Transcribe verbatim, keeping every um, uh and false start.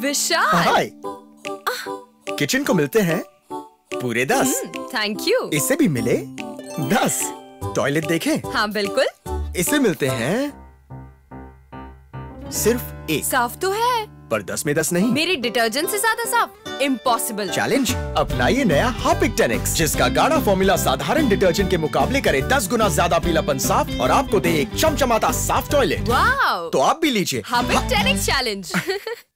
विशाल। हाय। Kitchen को मिलते हैं पूरे दस। Thank you. इससे भी मिले दस। टॉयलेट देखें? हाँ बिल्कुल। इससे मिलते हैं सिर्फ एक। साफ तो है पर दस में दस नहीं। मेरी डिटर्जेंट से ज्यादा साफ इम्पॉसिबल। चैलेंज, अपनाइए नया हार्पिक टेन एक्स, जिसका गाढ़ा फॉर्मूला साधारण डिटर्जेंट के मुकाबले करे दस गुना ज्यादा पीलापन साफ और आपको दे एक चमचमाता साफ टॉयलेट। वाओ! तो आप भी लीजिए हार्पिक टेन एक्स चैलेंज।